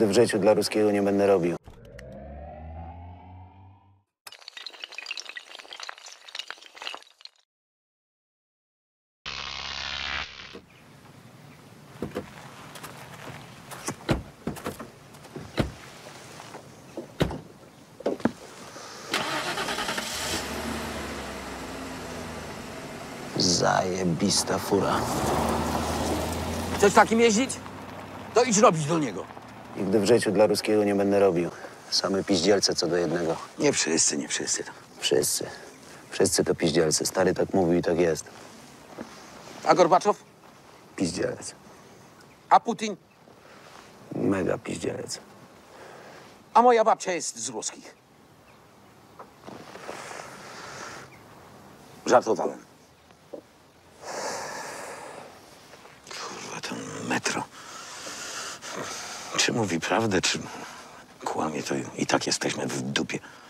Nigdy w życiu dla ruskiego nie będę robił. Zajebista fura. Chcesz takim jeździć? To idź robić do niego. Nigdy w życiu dla ruskiego nie będę robił. Same piździelce co do jednego. Nie wszyscy. Wszyscy. Wszyscy to piździelce. Stary tak mówił i tak jest. A Gorbaczow? Piździelec. A Putin? Mega piździelec. A moja babcia jest z ruskich. Żartowałem. Kurwa, ten metro. Czy mówi prawdę, czy kłamie, to i tak jesteśmy w dupie.